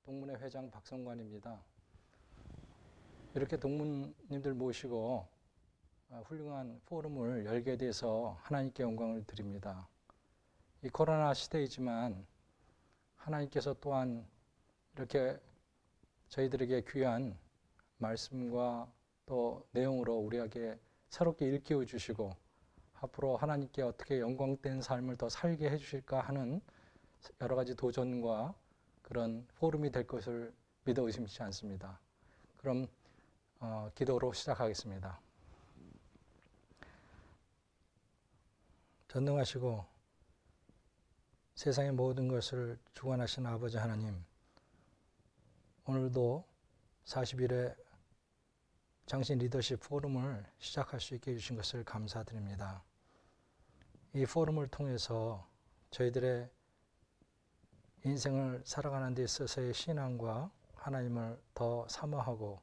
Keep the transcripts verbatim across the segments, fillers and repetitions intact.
동문회 회장 박성관입니다. 이렇게 동문님들 모시고 훌륭한 포럼을 열게 돼서 하나님께 영광을 드립니다. 이 코로나 시대이지만 하나님께서 또한 이렇게 저희들에게 귀한 말씀과 또 내용으로 우리에게 새롭게 일깨워 주시고 앞으로 하나님께 어떻게 영광된 삶을 더 살게 해주실까 하는 여러 가지 도전과 그런 포럼이 될 것을 믿어 의심치 않습니다. 그럼 어, 기도로 시작하겠습니다. 전능하시고 세상의 모든 것을 주관하신 아버지 하나님, 오늘도 사십 일의 장신 리더십 포럼을 시작할 수 있게 해주신 것을 감사드립니다. 이 포럼을 통해서 저희들의 인생을 살아가는 데 있어서의 신앙과 하나님을 더 사모하고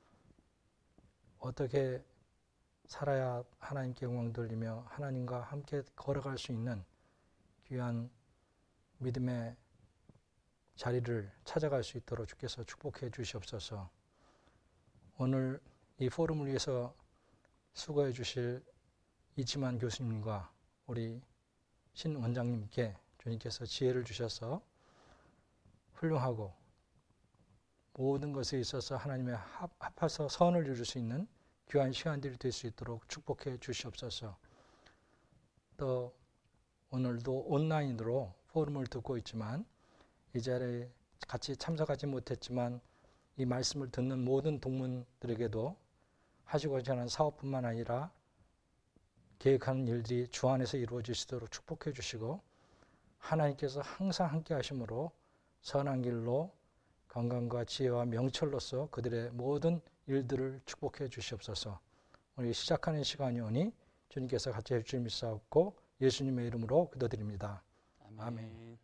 어떻게 살아야 하나님께 영광 돌리며 하나님과 함께 걸어갈 수 있는 귀한 믿음의 자리를 찾아갈 수 있도록 주께서 축복해 주시옵소서. 오늘 이 포럼을 위해서 수고해 주실 이치만 교수님과 우리 신 원장님께 주님께서 지혜를 주셔서 훌륭하고 모든 것에 있어서 하나님의 합, 합해서 선을 이룰 수 있는 귀한 시간들이 될 수 있도록 축복해 주시옵소서. 또 오늘도 온라인으로 포럼을 듣고 있지만 이 자리에 같이 참석하지 못했지만 이 말씀을 듣는 모든 동문들에게도 하시고자 하는 사업뿐만 아니라 계획하는 일들이 주 안에서 이루어지시도록 축복해 주시고 하나님께서 항상 함께 하심으로 선한 길로 건강과 지혜와 명철로서 그들의 모든 일들을 축복해 주시옵소서. 오늘 시작하는 시간이 오니 주님께서 같이 해주실 믿사옵고 예수님의 이름으로 기도드립니다. 아멘. 아멘.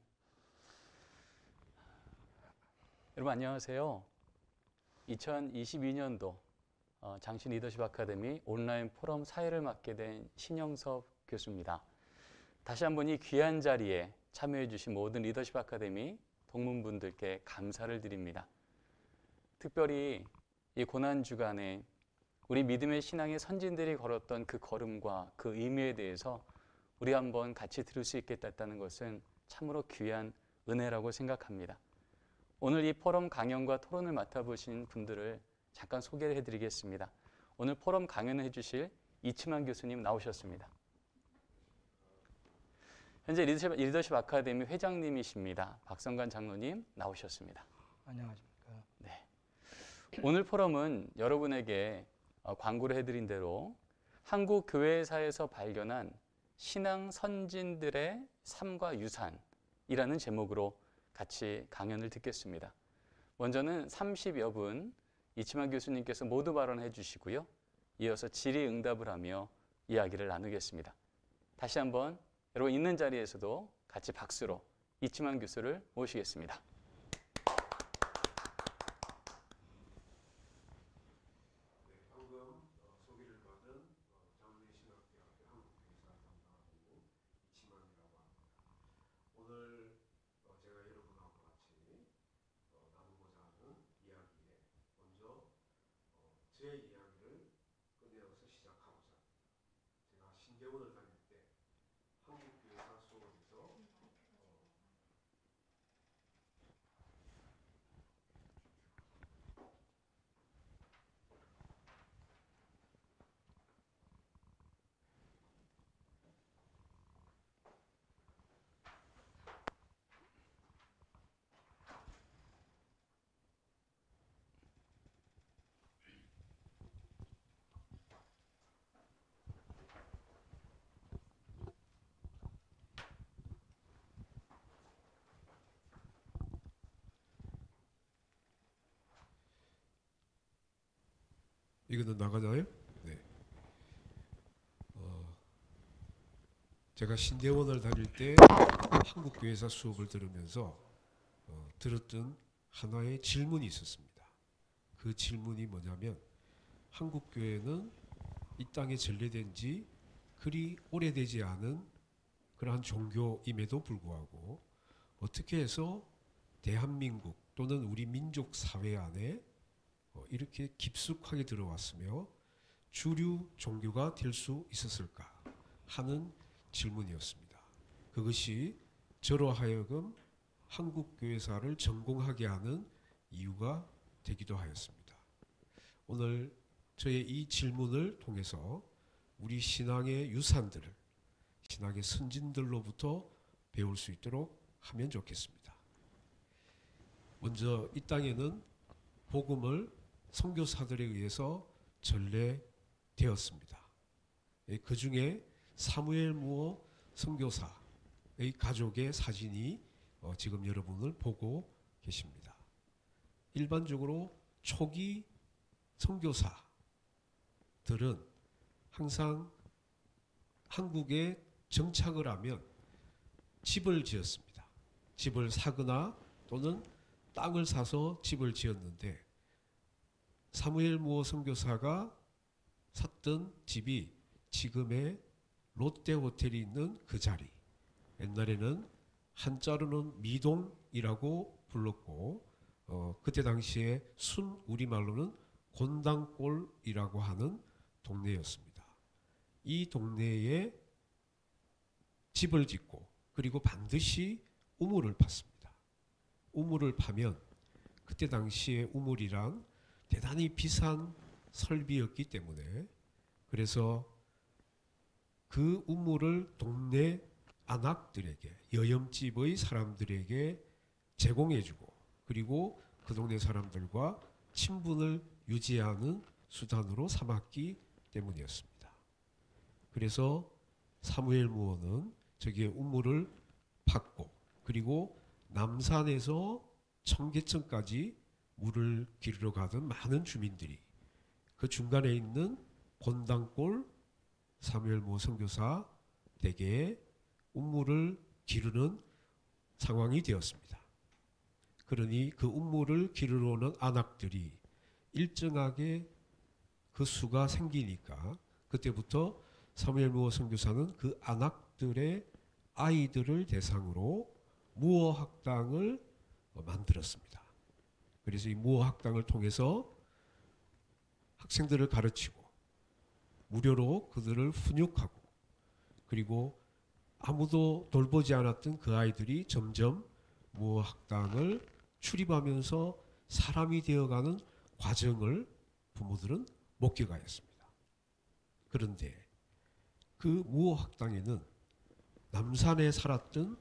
여러분 안녕하세요. 이천이십이 년도 장신 리더십 아카데미 온라인 포럼 사회를 맡게 된 신영섭 교수입니다. 다시 한번 이 귀한 자리에 참여해 주신 모든 리더십 아카데미 동문분들께 감사를 드립니다. 특별히 이 고난주간에 우리 믿음의 신앙의 선진들이 걸었던 그 걸음과 그 의미에 대해서 우리 한번 같이 들을 수 있겠다는 것은 참으로 귀한 은혜라고 생각합니다. 오늘 이 포럼 강연과 토론을 맡아보신 분들을 잠깐 소개를 해드리겠습니다. 오늘 포럼 강연을 해주실 이치만 교수님 나오셨습니다. 현재 리더십, 리더십 아카데미 회장님이십니다. 박성관 장로님 나오셨습니다. 안녕하십니까. 네. 오늘 포럼은 여러분에게 광고를 해드린 대로 한국 교회사에서 발견한 신앙 선진들의 삶과 유산이라는 제목으로 같이 강연을 듣겠습니다. 먼저는 삼십여 분 이치만 교수님께서 모두 발언해 주시고요. 이어서 질의응답을 하며 이야기를 나누겠습니다. 다시 한번 여러분 있는 자리에서도 같이 박수로 이치만 교수를 모시겠습니다. 제 이야기를 끝내어서 시작하고자 제가 신대원을 다닐 때 한국교회사 수업에서 어, 이거는 나가나요? 네. 어, 제가 신대원을 다닐 때 한국교회사 수업을 들으면서 어, 들었던 하나의 질문이 있었습니다. 그 질문이 뭐냐면 한국교회는 이 땅에 전래된 지 그리 오래되지 않은 그러한 종교임에도 불구하고 어떻게 해서 대한민국 또는 우리 민족 사회 안에 어, 이렇게 깊숙하게 들어왔으며 주류 종교가 될 수 있었을까 하는 질문이었습니다. 그것이 저로 하여금 한국교회사를 전공하게 하는 이유가 되기도 하였습니다. 오늘 저의 이 질문을 통해서 우리 신앙의 유산들을 신앙의 선진들로부터 배울 수 있도록 하면 좋겠습니다. 먼저 이 땅에는 복음을 선교사들에 의해서 전래되었습니다. 그 중에 사무엘 무어 선교사의 가족의 사진이 어, 지금 여러분을 보고 계십니다. 일반적으로 초기 선교사들은 항상 한국에 정착을 하면 집을 지었습니다. 집을 사거나 또는 땅을 사서 집을 지었는데 사무엘 무어 선교사가 샀던 집이 지금의 롯데 호텔이 있는 그 자리, 옛날에는 한자로는 미동이라고 불렀고 어, 그때 당시에 순 우리말로는 곤당골이라고 하는 동네였습니다. 이 동네에 집을 짓고 그리고 반드시 우물을 팠습니다. 우물을 파면 그때 당시에 우물이란 대단히 비싼 설비였기 때문에 그래서 그 우물을 동네 안악들에게 여염집의 사람들에게 제공해주고 그리고 그 동네 사람들과 친분을 유지하는 수단으로 삼았기 때문이었습니다. 그래서 사무엘 무어는 저기에 우물을 팠고 그리고 남산에서 청계천까지 물을 기르러 가던 많은 주민들이 그 중간에 있는 곤당골 사무엘 무어 선교사 댁에 운물을 기르는 상황이 되었습니다. 그러니 그 운물을 기르러 오는 안악들이 일정하게 그 수가 생기니까 그때부터 사무엘 무어 선교사는 그 안악들의 아이들을 대상으로 무어 학당을 만들었습니다. 그래서 이 무어 학당을 통해서 학생들을 가르치고 무료로 그들을 훈육하고 그리고 아무도 돌보지 않았던 그 아이들이 점점 무어 학당을 출입하면서 사람이 되어가는 과정을 부모들은 목격하였습니다. 그런데 그 무어 학당에는 남산에 살았던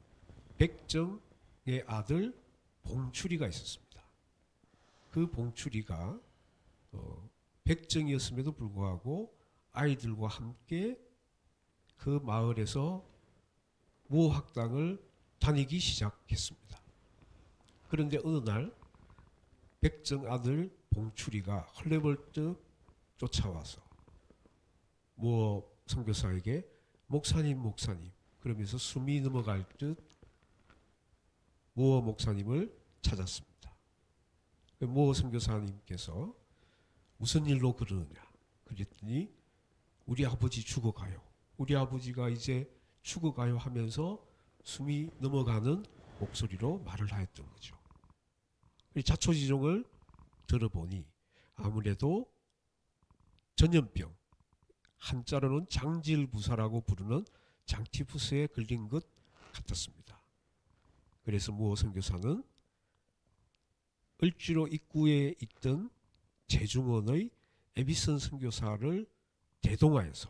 백정의 아들 봉출이가 있었습니다. 그 봉출이가 어, 백정이었음에도 불구하고 아이들과 함께 그 마을에서 무어 학당을 다니기 시작했습니다. 그런데 어느 날 백정 아들 봉출이가 헐레벌떡 쫓아와서 무어 선교사에게 목사님 목사님 그러면서 숨이 넘어갈 듯 무어 목사님을 찾았습니다. 무어 선교사님께서 무슨 일로 그러느냐 그랬더니 우리 아버지 죽어가요. 우리 아버지가 이제 죽어가요 하면서 숨이 넘어가는 목소리로 말을 하였던 거죠. 자초지종을 들어보니 아무래도 전염병, 한자로는 장질부사라고 부르는 장티푸스에 걸린 것 같았습니다. 그래서 무어 선교사는 을지로 입구에 있던 제중원의 에비슨 선교사를 대동하여서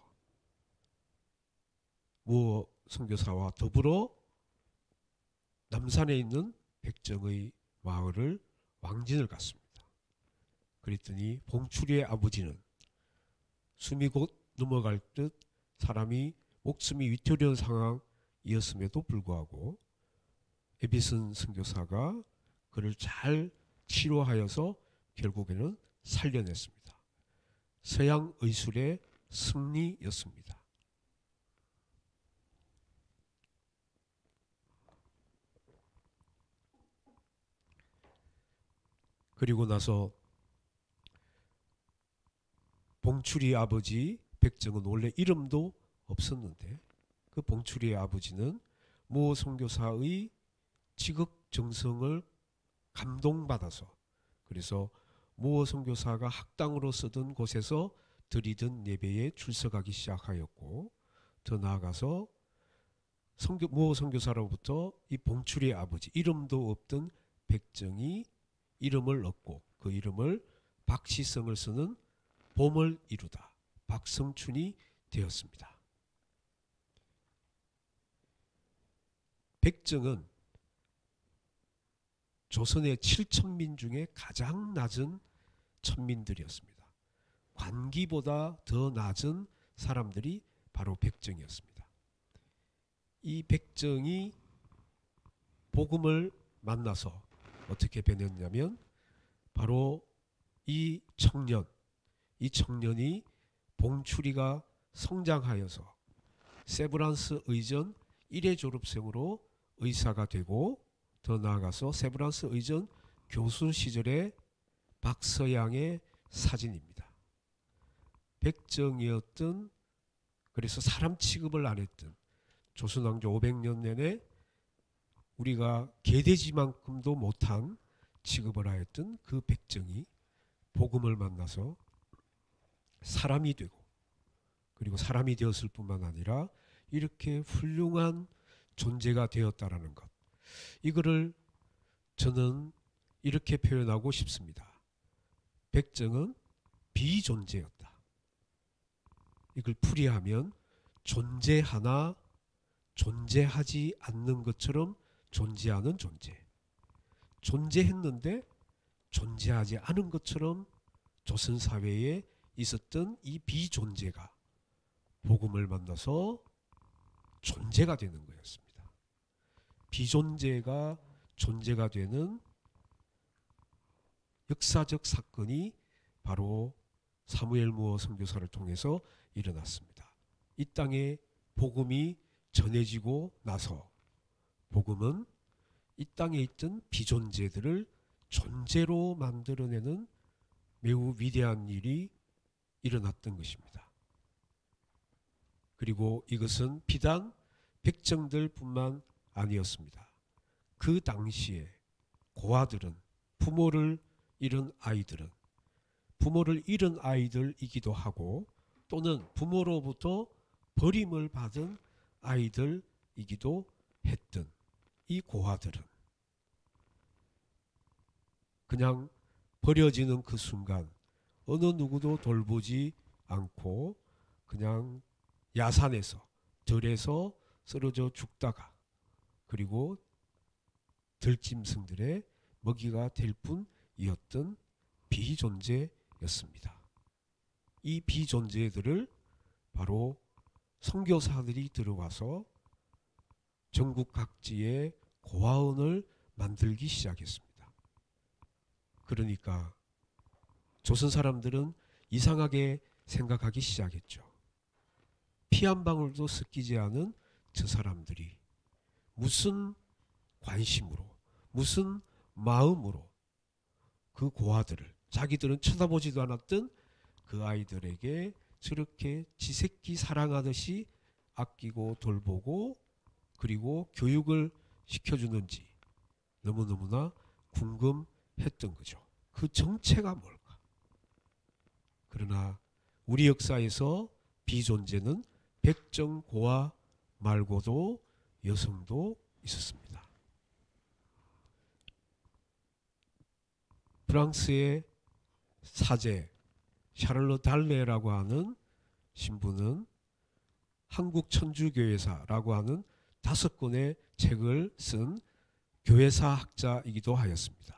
무어 선교사와 더불어 남산에 있는 백정의 마을을 왕진을 갔습니다. 그랬더니 봉출이의 아버지는 숨이 곧 넘어갈 듯 사람이 목숨이 위태로운 상황이었음에도 불구하고 에비슨 선교사가 그를 잘 치료하여서 결국에는 살려냈습니다. 서양 의술의 승리였습니다. 그리고 나서 봉출이 아버지 백정은 원래 이름도 없었는데 그 봉출이의 아버지는 무어 선교사의 지극정성을 감동받아서, 그래서 무어 선교사가 학당으로 쓰던 곳에서 드리던 예배에 출석하기 시작하였고, 더 나아가서 선교, 무어 선교사로부터 이 봉출의 아버지, 이름도 없던 백정이 이름을 얻고 그 이름을 박시성을 쓰는 봄을 이루다 박성춘이 되었습니다. 백정은 조선의 칠천민 중에 가장 낮은 천민들이었습니다. 관기보다 더 낮은 사람들이 바로 백정이었습니다. 이 백정이 복음을 만나서 어떻게 변했냐면, 바로 이 청년, 이 청년이 봉출이가 성장하여서 세브란스 의전 일 회 졸업생으로 의사가 되고, 더 나아가서 세브란스 의전 교수 시절의 박서양의 사진입니다. 백정이었던, 그래서 사람 취급을 안 했던, 조선왕조 오백 년 내내 우리가 개돼지만큼도 못한 취급을 하였던 그 백정이 복음을 만나서 사람이 되고, 그리고 사람이 되었을 뿐만 아니라 이렇게 훌륭한 존재가 되었다라는 것, 이거를 저는 이렇게 표현하고 싶습니다. 백정은 비존재였다. 이걸 풀이하면 존재하나 존재하지 않는 것처럼 존재하는 존재, 존재했는데 존재하지 않은 것처럼 조선 사회에 있었던 이 비존재가 복음을 만나서 존재가 되는 거였습니다. 비존재가 존재가 되는 역사적 사건이 바로 사무엘 무어 선교사를 통해서 일어났습니다. 이 땅에 복음이 전해지고 나서 복음은 이 땅에 있던 비존재들을 존재로 만들어내는 매우 위대한 일이 일어났던 것입니다. 그리고 이것은 비단 백정들 뿐만 아니었습니다. 그 당시에 고아들은, 부모를 잃은 아이들은 부모를 잃은 아이들이기도 하고, 또는 부모로부터 버림을 받은 아이들이기도 했던 이 고아들은 그냥 버려지는 그 순간 어느 누구도 돌보지 않고 그냥 야산에서, 들에서 쓰러져 죽다가, 그리고 들짐승들의 먹이가 될 뿐이었던 비존재였습니다. 이 비존재들을 바로 선교사들이 들어와서 전국 각지에 고아원을 만들기 시작했습니다. 그러니까 조선 사람들은 이상하게 생각하기 시작했죠. 피 한 방울도 섞이지 않은 저 사람들이 무슨 관심으로, 무슨 마음으로 그 고아들을, 자기들은 쳐다보지도 않았던 그 아이들에게 저렇게 지새끼 사랑하듯이 아끼고 돌보고 그리고 교육을 시켜주는지 너무너무나 궁금했던 거죠. 그 정체가 뭘까? 그러나 우리 역사에서 비존재는 백정 고아 말고도 여성도 있었습니다. 프랑스의 사제 샤를로 달레라고 하는 신부는 한국 천주교회사라고 하는 다섯 권의 책을 쓴 교회사 학자이기도 하였습니다.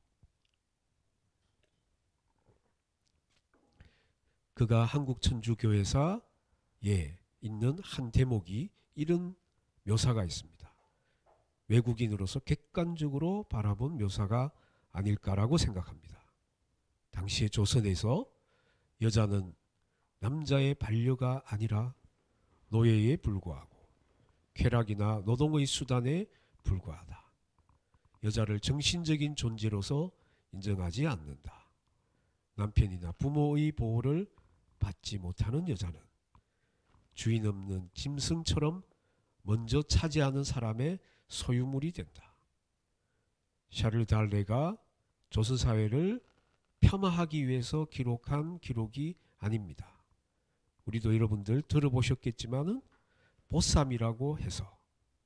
그가 한국 천주교회사에 있는 한 대목이 이런 묘사가 있습니다. 외국인으로서 객관적으로 바라본 묘사가 아닐까라고 생각합니다. 당시의 조선에서 여자는 남자의 반려가 아니라 노예에 불과하고 쾌락이나 노동의 수단에 불과하다. 여자를 정신적인 존재로서 인정하지 않는다. 남편이나 부모의 보호를 받지 못하는 여자는 주인 없는 짐승처럼 먼저 차지하는 사람의 소유물이 된다. 샤를 달레가 조선 사회를 폄하하기 위해서 기록한 기록이 아닙니다. 우리도 여러분들 들어보셨겠지만은 보쌈이라고 해서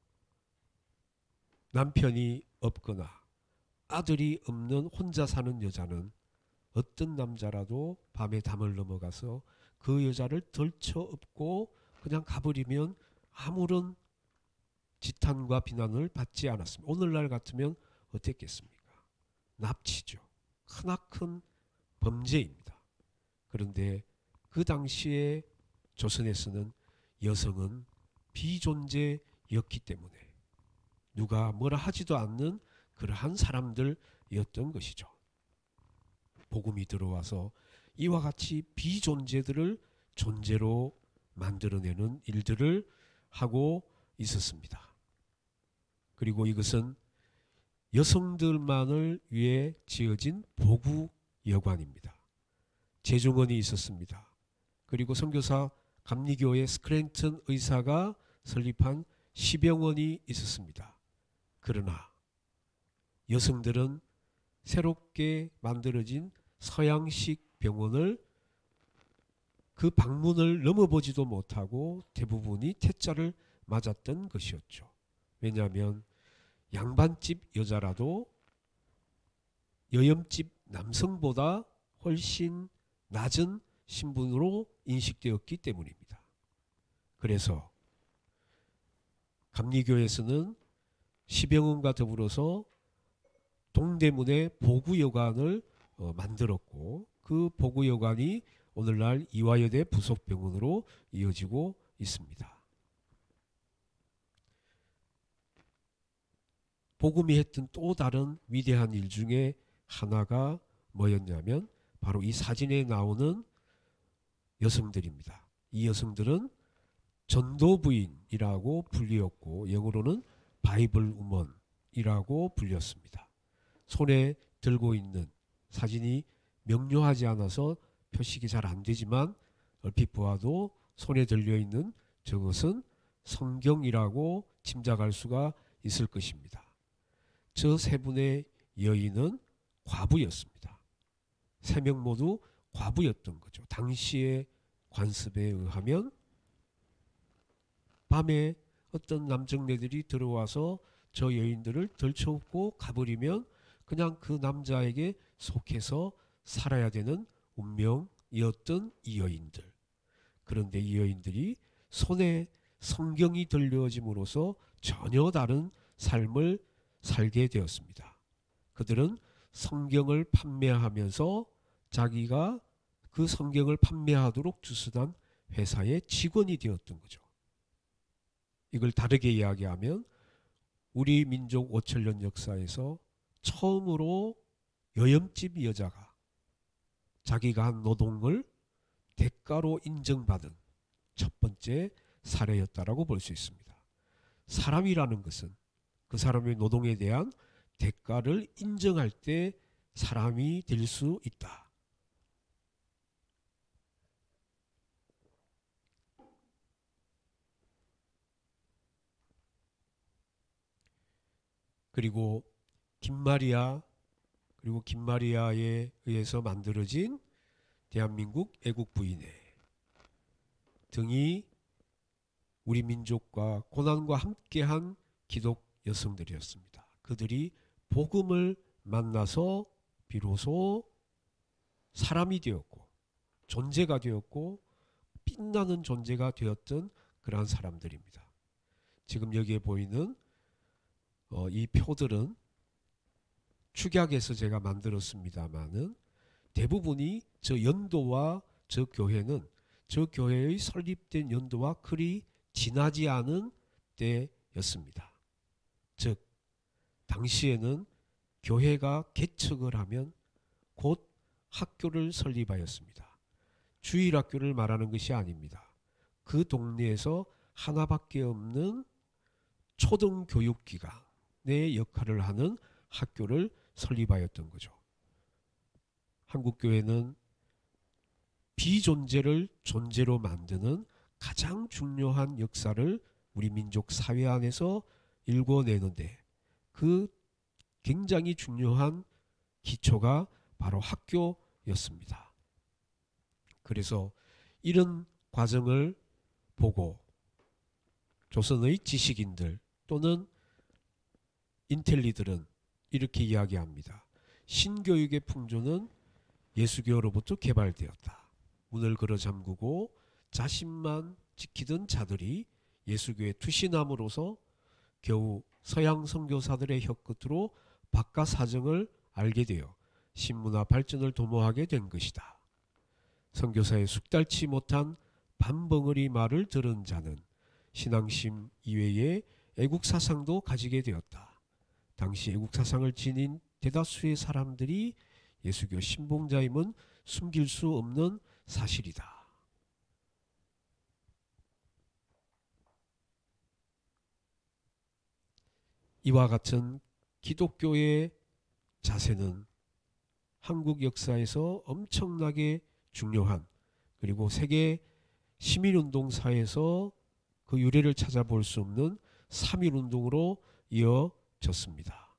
남편이 없거나 아들이 없는 혼자 사는 여자는 어떤 남자라도 밤에 담을 넘어가서 그 여자를 덜쳐업고 그냥 가버리면 아무런 지탄과 비난을 받지 않았습니다. 오늘날 같으면 어땠겠습니까? 납치죠. 크나큰 범죄입니다. 그런데 그 당시에 조선에서는 여성은 비존재였기 때문에 누가 뭐라 하지도 않는 그러한 사람들이었던 것이죠. 복음이 들어와서 이와 같이 비존재들을 존재로 만들어내는 일들을 하고 있었습니다. 그리고 이것은 여성들만을 위해 지어진 보구여관입니다. 재중원이 있었습니다. 그리고 선교사 감리교의 스크랜턴 의사가 설립한 시병원이 있었습니다. 그러나 여성들은 새롭게 만들어진 서양식 병원을 그 방문을 넘어보지도 못하고 대부분이 퇴짜를 맞았던 것이었죠. 왜냐하면 양반집 여자라도 여염집 남성보다 훨씬 낮은 신분으로 인식되었기 때문입니다. 그래서 감리교에서는 시병원과 더불어서 동대문에 보구여관을 어, 만들었고 그 보구여관이 오늘날 이화여대 부속병원으로 이어지고 있습니다. 복음이 했던 또 다른 위대한 일 중에 하나가 뭐였냐면 바로 이 사진에 나오는 여성들입니다. 이 여성들은 전도부인이라고 불리었고 영어로는 바이블 우먼이라고 불렸습니다. 손에 들고 있는 사진이 명료하지 않아서 표식이 잘 안 되지만 얼핏 보아도 손에 들려있는 저것은 성경이라고 짐작할 수가 있을 것입니다. 저 세 분의 여인은 과부였습니다. 세 명 모두 과부였던 거죠. 당시의 관습에 의하면 밤에 어떤 남정네들이 들어와서 저 여인들을 들쳐업고 가버리면 그냥 그 남자에게 속해서 살아야 되는 운명이었던 이 여인들. 그런데 이 여인들이 손에 성경이 들려짐으로써 전혀 다른 삶을 살게 되었습니다. 그들은 성경을 판매하면서 자기가 그 성경을 판매하도록 주선한 회사의 직원이 되었던 거죠. 이걸 다르게 이야기하면 우리 민족 오천 년 역사에서 처음으로 여염집 여자가 자기가 한 노동을 대가로 인정받은 첫 번째 사례였다라고 볼 수 있습니다. 사람이라는 것은 그 사람의 노동에 대한 대가를 인정할 때 사람이 될 수 있다. 그리고 김마리아 그리고 김마리아에 의해서 만들어진 대한민국 애국부인회 등이 우리 민족과 고난과 함께한 기독 여성들이었습니다. 그들이 복음을 만나서 비로소 사람이 되었고 존재가 되었고 빛나는 존재가 되었던 그러한 사람들입니다. 지금 여기에 보이는 어, 이 표들은 축약해서 제가 만들었습니다마는 대부분이 저 연도와 저 교회는 저 교회의 설립된 연도와 그리 지나지 않은 때였습니다. 즉 당시에는 교회가 개척을 하면 곧 학교를 설립하였습니다. 주일학교를 말하는 것이 아닙니다. 그 동네에서 하나밖에 없는 초등교육기관의 역할을 하는 학교를 설립하였던 거죠. 한국교회는 비존재를 존재로 만드는 가장 중요한 역사를 우리 민족 사회 안에서 일궈내는데 그 굉장히 중요한 기초가 바로 학교였습니다. 그래서 이런 과정을 보고 조선의 지식인들 또는 인텔리들은 이렇게 이야기합니다. 신교육의 풍조는 예수교로부터 개발되었다. 문을 걸어 잠그고 자신만 지키던 자들이 예수교에 투신함으로써 겨우 서양 선교사들의 혀끝으로 바깥 사정을 알게 되어 신문화 발전을 도모하게 된 것이다. 선교사의 숙달치 못한 반벙어리 말을 들은 자는 신앙심 이외에 애국사상도 가지게 되었다. 당시 애국사상을 지닌 대다수의 사람들이 예수교 신봉자임은 숨길 수 없는 사실이다. 이와 같은 기독교의 자세는 한국 역사에서 엄청나게 중요한, 그리고 세계 시민운동사에서 그 유래를 찾아볼 수 없는 삼일운동으로 이어졌습니다.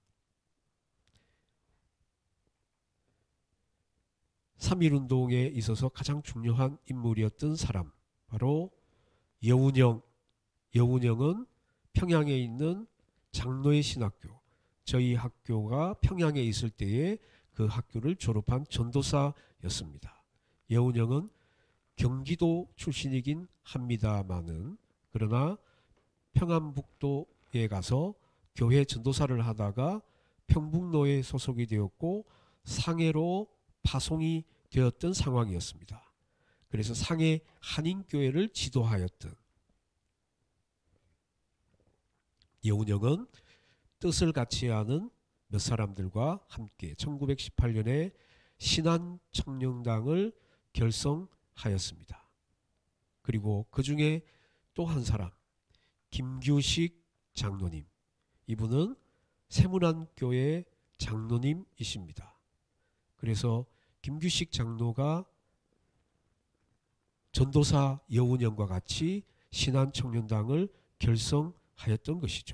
삼일운동에 있어서 가장 중요한 인물이었던 사람, 바로 여운형. 여운형은 평양에 있는 장로의 신학교, 저희 학교가 평양에 있을 때에 그 학교를 졸업한 전도사였습니다. 여운형은 경기도 출신이긴 합니다마는, 그러나 평안북도에 가서 교회 전도사를 하다가 평북로에 소속이 되었고 상해로 파송이 되었던 상황이었습니다. 그래서 상해 한인교회를 지도하였던 여운형은 뜻을 같이 하는 몇 사람들과 함께 천구백십팔 년에 신한청년당을 결성하였습니다. 그리고 그 중에 또 한 사람, 김규식 장로님. 이분은 세문안교회 장로님이십니다. 그래서 김규식 장로가 전도사 여운형과 같이 신한청년당을 결성하였던 것이죠.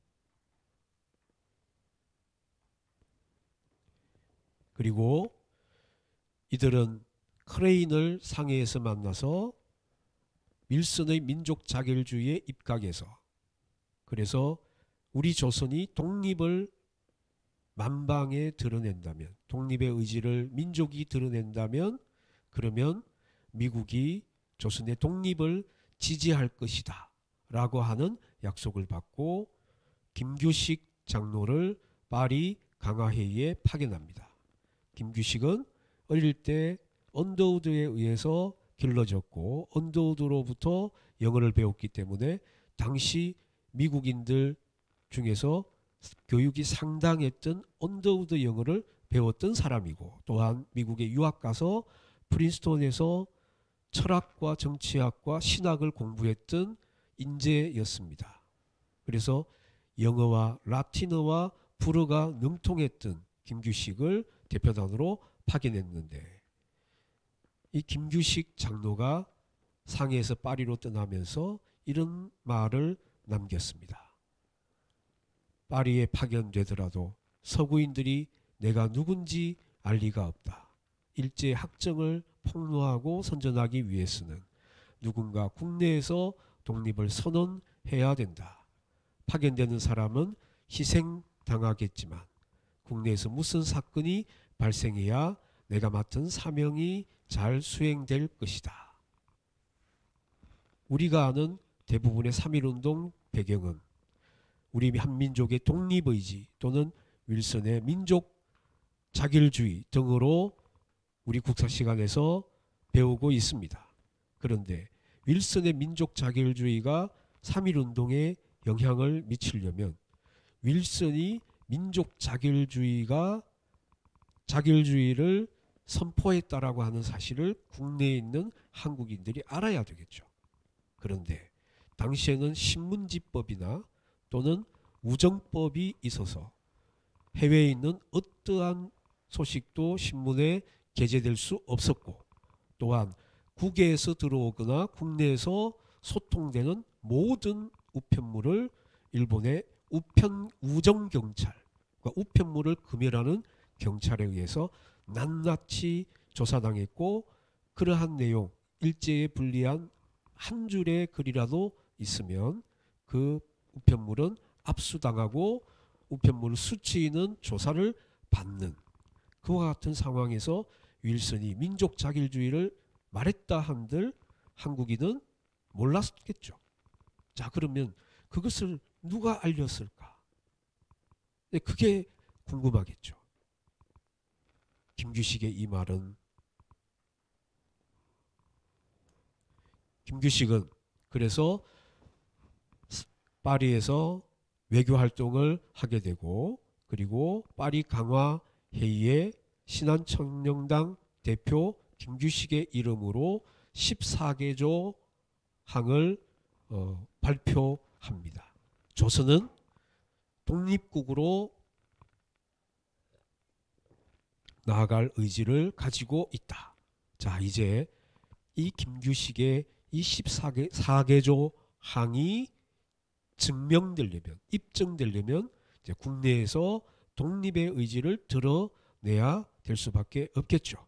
그리고 이들은 크레인을 상해에서 만나서 윌슨의 민족 자결주의에 입각해서, 그래서 우리 조선이 독립을 만방에 드러낸다면, 독립의 의지를 민족이 드러낸다면, 그러면 미국이 조선의 독립을 지지할 것이다 라고 하는 약속을 받고 김규식 장로를 파리 강화회의에 파견합니다. 김규식은 어릴 때 언더우드에 의해서 길러졌고 언더우드로부터 영어를 배웠기 때문에 당시 미국인들 중에서 교육이 상당했던 언더우드 영어를 배웠던 사람이고, 또한 미국에 유학 가서 프린스톤에서 철학과 정치학과 신학을 공부했던 인재였습니다. 그래서 영어와 라틴어와 불어가 능통했던 김규식을 대표단으로 파견했는데, 이 김규식 장로가 상해에서 파리로 떠나면서 이런 말을 남겼습니다. 파리에 파견되더라도 서구인들이 내가 누군지 알 리가 없다. 일제 학정을 폭로하고 선전하기 위해서는 누군가 국내에서 독립을 선언해야 된다. 파견되는 사람은 희생당하겠지만 국내에서 무슨 사건이 발생해야 내가 맡은 사명이 잘 수행될 것이다. 우리가 아는 대부분의 삼일운동 배경은 우리 한민족의 독립의지 또는 윌슨의 민족 자결주의 등으로 우리 국사 시간에서 배우고 있습니다. 그런데 윌슨의 민족 자결주의가 삼일운동에 영향을 미치려면 윌슨이 민족 자결주의가 자결주의를 선포했다라고 하는 사실을 국내에 있는 한국인들이 알아야 되겠죠. 그런데 당시에는 신문지법이나 또는 우정법이 있어서 해외에 있는 어떠한 소식도 신문에 게재될 수 없었고, 또한 국외에서 들어오거나 국내에서 소통되는 모든 우편물을 일본의 우편 우정경찰, 그러니까 우편물을 금연하는 경찰에 의해서 낱낱이 조사당했고 그러한 내용 일제에 불리한 한 줄의 글이라도 있으면 그 우편물은 압수당하고 우편물 수취인은 조사를 받는 그와 같은 상황에서 윌슨이 민족 자결주의를 말했다 한들 한국인은 몰랐겠죠. 자, 그러면 그것을 누가 알렸을까? 네, 그게 궁금하겠죠. 김규식의 이 말은 김규식은 그래서 파리에서 외교 활동을 하게 되고 그리고 파리 강화 회의에 신한청년당 대표 김규식의 이름으로 십사 개조 항을 어, 발표합니다. 조선은 독립국으로 나아갈 의지를 가지고 있다. 자, 이제 이 김규식의 이 십사 개조 항이 증명되려면, 입증되려면 이제 국내에서 독립의 의지를 드러내야 될 수밖에 없겠죠.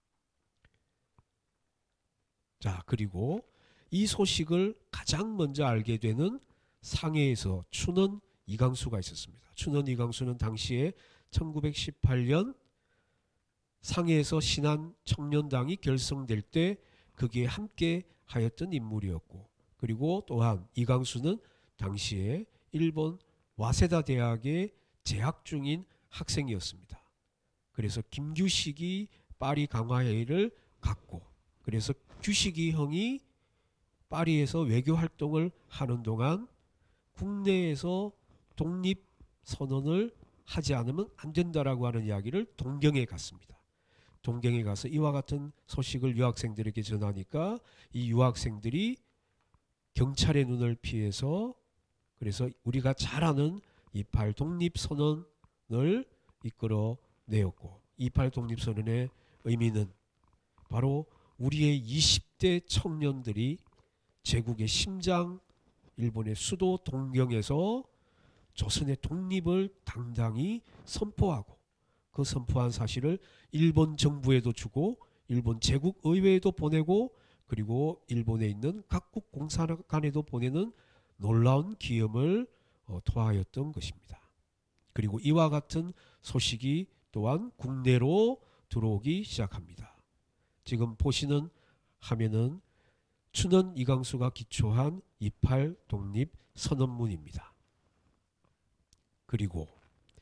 자, 그리고 이 소식을 가장 먼저 알게 되는 상해에서 춘원 이강수가 있었습니다. 춘원 이강수는 당시에 천구백십팔 년 상해에서 신한청년당이 결성될 때 거기에 함께 하였던 인물이었고, 그리고 또한 이강수는 당시에 일본 와세다 대학에 재학 중인 학생이었습니다. 그래서 김규식이 파리 강화회의를 갔고, 그래서 규식이 형이 파리에서 외교 활동을 하는 동안 국내에서 독립 선언을 하지 않으면 안 된다라고 하는 이야기를 동경에 갔습니다. 동경에 가서 이와 같은 소식을 유학생들에게 전하니까 이 유학생들이 경찰의 눈을 피해서 그래서 우리가 잘 아는 이팔 독립선언을 이끌어 내었고, 이팔 독립선언의 의미는 바로 우리의 이십 대 청년들이 제국의 심장 일본의 수도 동경에서 조선의 독립을 당당히 선포하고 그 선포한 사실을 일본 정부에도 주고 일본 제국 의회에도 보내고 그리고 일본에 있는 각국 공사관에도 보내는 놀라운 기염을 어, 토하였던 것입니다. 그리고 이와 같은 소식이 또한 국내로 들어오기 시작합니다. 지금 보시는 화면은 춘원 이강수가 기초한 이팔 독립 선언문입니다. 그리고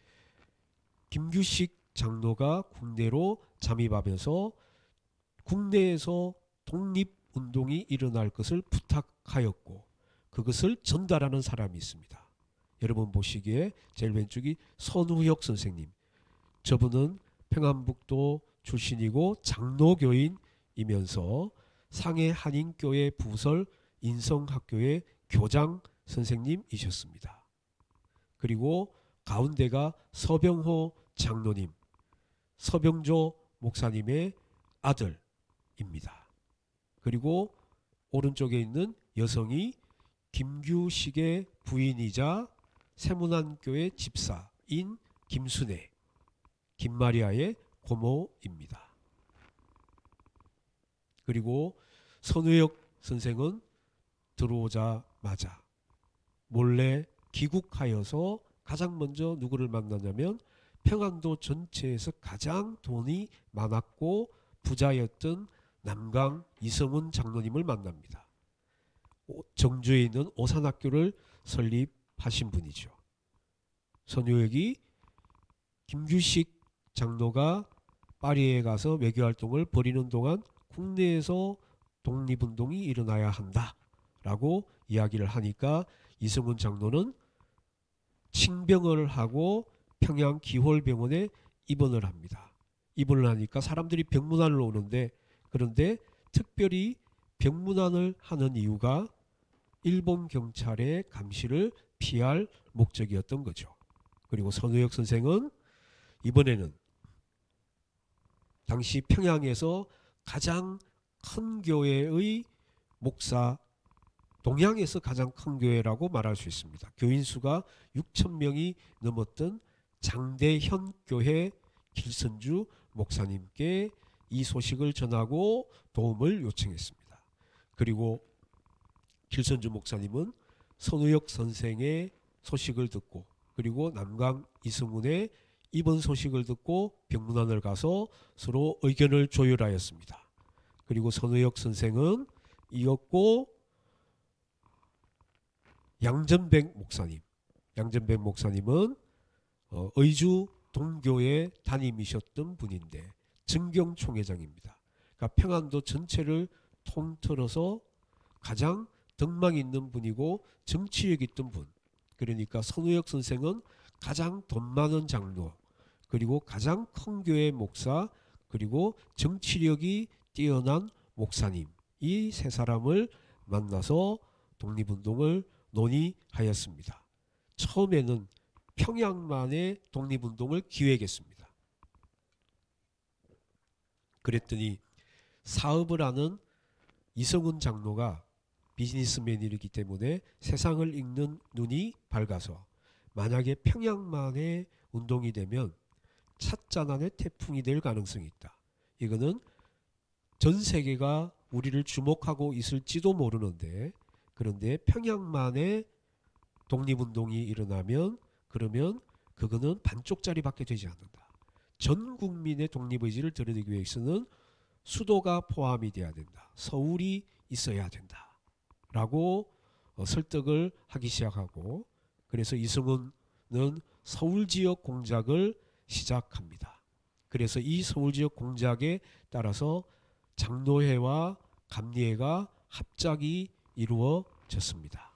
김규식 장로가 국내로 잠입하면서 국내에서 독립운동이 일어날 것을 부탁하였고 그것을 전달하는 사람이 있습니다. 여러분 보시기에 제일 왼쪽이 선우혁 선생님. 저분은 평안북도 출신이고 장로교인이면서 상해 한인교회 부설 인성학교의 교장 선생님이셨습니다. 그리고 가운데가 서병호 장로님, 서병조 목사님의 아들입니다. 그리고 오른쪽에 있는 여성이 김규식의 부인이자 세문안교회 집사인 김순애, 김마리아의 고모입니다. 그리고 선우혁 선생은 들어오자마자 몰래 귀국하여서 가장 먼저 누구를 만나냐면 평안도 전체에서 가장 돈이 많았고 부자였던 남강 이성훈 장로님을 만납니다. 정주에 있는 오산학교를 설립하신 분이죠. 선우혁이 김규식 장로가 파리에 가서 외교활동을 벌이는 동안 국내에서 독립운동이 일어나야 한다라고 이야기를 하니까 이성훈 장로는 칭병을 하고 평양 기홀병원에 입원을 합니다. 입원을 하니까 사람들이 병문안을 오는데 그런데 특별히 병문안을 하는 이유가 일본 경찰의 감시를 피할 목적이었던 거죠. 그리고 선우혁 선생은 이번에는 당시 평양에서 가장 큰 교회의 목사, 동양에서 가장 큰 교회라고 말할 수 있습니다. 교인 수가 육천 명이 넘었던 장대현 교회 길선주 목사님께 이 소식을 전하고 도움을 요청했습니다. 그리고 길선주 목사님은 선우혁 선생의 소식을 듣고 그리고 남강 이승훈의 입원 소식을 듣고 병문안을 가서 서로 의견을 조율하였습니다. 그리고 선우혁 선생은 이었고 양전백 목사님, 양전백 목사님은 어, 의주 동교회 담임이셨던 분인데 정경 총회장입니다. 그러니까 평안도 전체를 통틀어서 가장 덕망 있는 분이고 정치력 있던 분. 그러니까 선우혁 선생은 가장 돈 많은 장로, 그리고 가장 큰 교회 목사, 그리고 정치력이 뛰어난 목사님, 이 세 사람을 만나서 독립운동을 논의하였습니다. 처음에는 평양만의 독립운동을 기획했습니다. 그랬더니 사업을 하는 이성훈 장로가 비즈니스맨이기 때문에 세상을 읽는 눈이 밝아서 만약에 평양만의 운동이 되면 찻잔안의 태풍이 될 가능성이 있다. 이거는 전 세계가 우리를 주목하고 있을지도 모르는데, 그런데 평양만의 독립운동이 일어나면 그러면 그거는 반쪽짜리밖에 되지 않는다. 전 국민의 독립의지를 드러내기 위해서는 수도가 포함이 돼야 된다. 서울이 있어야 된다. 라고 어, 설득을 하기 시작하고, 그래서 이승훈은 서울지역 공작을 시작합니다. 그래서 이 서울지역 공작에 따라서 장로회와 감리회가 합작이 이루어졌습니다.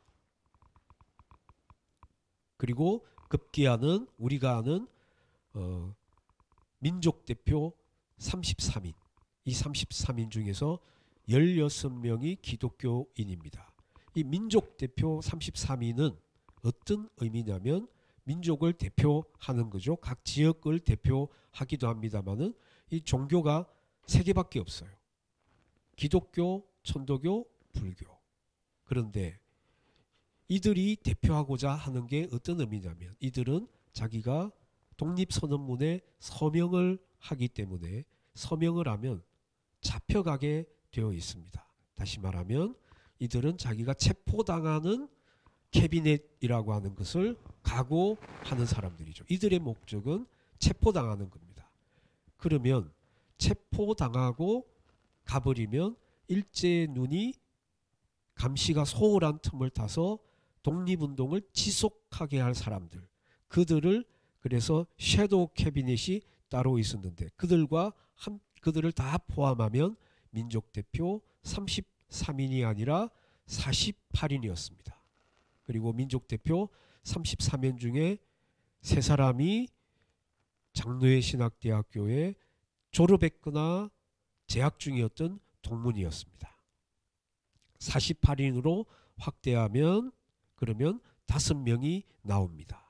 그리고 급기야는 우리가 아는 어, 민족대표 삼십삼 인, 이 삼십삼 인 중에서 열여섯 명이 기독교인입니다. 이 민족대표 삼십삼 인은 어떤 의미냐면 민족을 대표하는 거죠. 각 지역을 대표하기도 합니다만은 이 종교가 세 개밖에 없어요. 기독교, 천도교, 불교. 그런데 이들이 대표하고자 하는 게 어떤 의미냐면 이들은 자기가 독립선언문에 서명을 하기 때문에 서명을 하면 잡혀가게 되어 있습니다. 다시 말하면 이들은 자기가 체포당하는 캐비넷이라고 하는 것을 각오하는 사람들이죠. 이들의 목적은 체포당하는 겁니다. 그러면 체포당하고 가버리면 일제의 눈이 감시가 소홀한 틈을 타서 독립운동을 지속하게 할 사람들, 그들을 그래서 섀도우 캐비넷이 따로 있었는데 그들과 한, 그들을 다 포함하면 민족대표 삼십삼 인이 아니라 사십팔 인이었습니다. 그리고 민족대표 삼십삼 인 중에 세 사람이 장로회 신학대학교에 졸업했거나 재학 중이었던 동문이었습니다. 사십팔 인으로 확대하면 그러면 다섯 명이 나옵니다.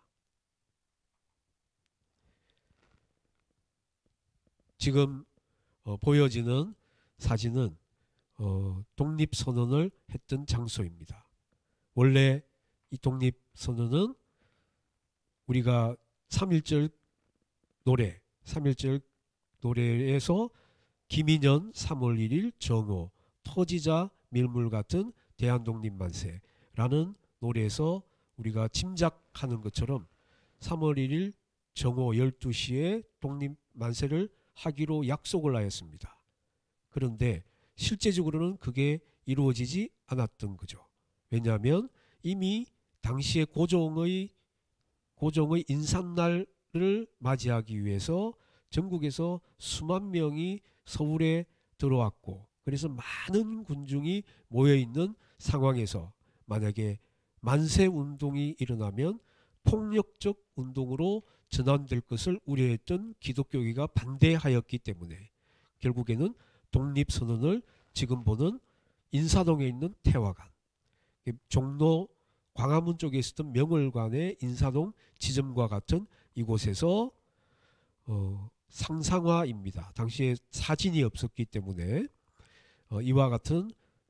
지금 어, 보여지는 사진은 어, 독립선언을 했던 장소입니다. 원래 이 독립선언은 우리가 삼일절 노래, 삼일절 노래에서 김인현 삼월 일일 정오, 터지자 밀물 같은 대한독립만세라는 노래에서 우리가 짐작하는 것처럼 삼월 일일 정오 열두 시에 독립만세를 하기로 약속을 하였습니다. 그런데 실제적으로는 그게 이루어지지 않았던 거죠. 왜냐하면 이미 당시에 고종의 고종의 인산날을 맞이하기 위해서 전국에서 수만 명이 서울에 들어왔고, 그래서 많은 군중이 모여있는 상황에서 만약에 만세운동이 일어나면 폭력적 운동으로 전환될 것을 우려했던 기독교계가 반대하였기 때문에 결국에는 독립선언을 지금 보는 인사동에 있는 태화관, 종로 광화문 쪽에 있었던 명월관의 인사동 지점과 같은 이곳에서 어, 상상화입니다. 당시에 사진이 없었기 때문에 어, 이와 같은